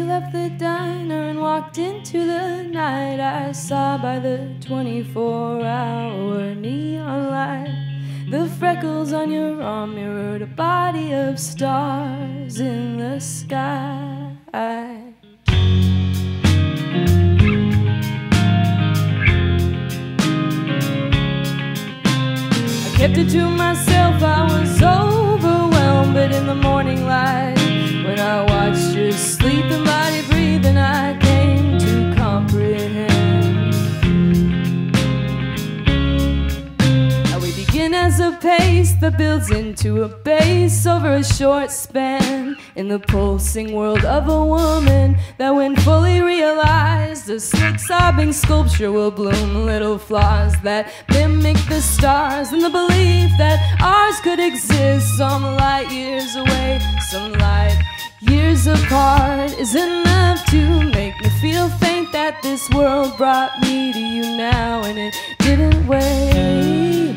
left the diner and walked into the night, I saw by the 24-hour neon light the freckles on your arm mirrored a body of stars in the sky. I kept it to myself, I was overwhelmed, but in the morning light, when I watched your sleeping body breathing, I came to comprehend how we begin as a pace that builds into a base over a short span, in the pulsing world of a woman that when fully realized, a slick sobbing sculpture will bloom little flaws that mimic the stars, and the belief that ours could exist some light years away, some light years apart is enough to make me feel faint that this world brought me to you now and it didn't wait.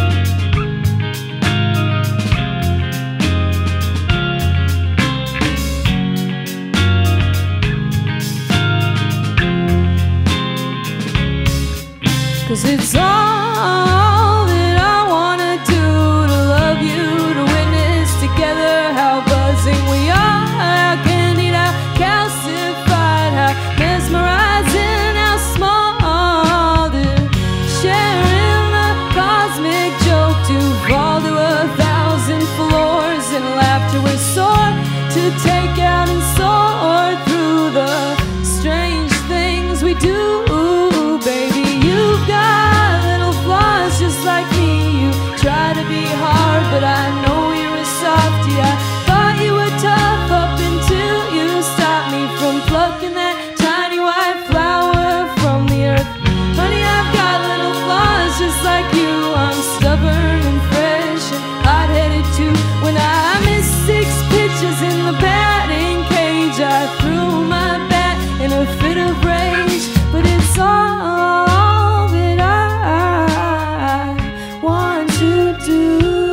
'Cause it's all that I wanna do, to love you, to witness together how buzzing we are, how candid, how calcified, how mesmerizing, how small, to share in the cosmic joke, to fall to 1,000 floors and laughter with soar, to take out and soar through the strange things we do. Baby, you've got little flaws just like me. You try to be hard, but I know you're a softie. I thought you were tough up until you stopped me from plucking that tiny white flower from the earth. Honey, I've got little flaws just like you. I'm stubborn and fresh and hot-headed too. When I missed 6 pitches in the batting cage, I threw my bat in a fit of rage. But it's all that I want to do.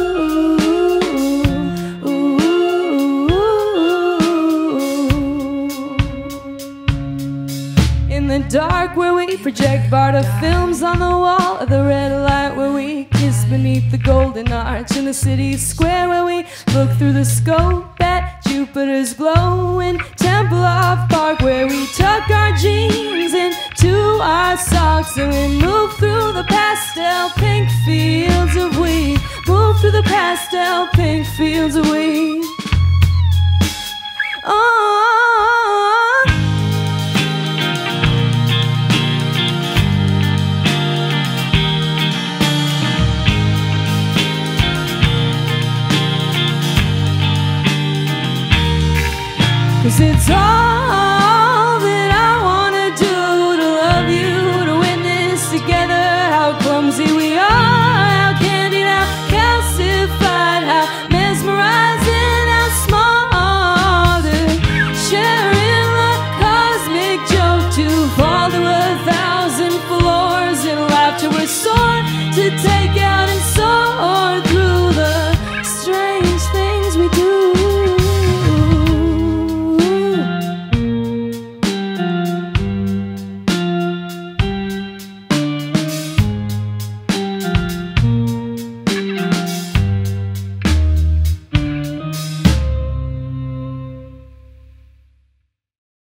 In the dark where we project Barda films on the wall, of the red light where we kiss beneath the golden arch, in the city square where we look through the scope at Jupiter's glowing Temple of Park, where we tuck our jeans into our socks and we move through the pastel pink fields of weed, move through the pastel pink fields of weed. Oh, 'cause it's all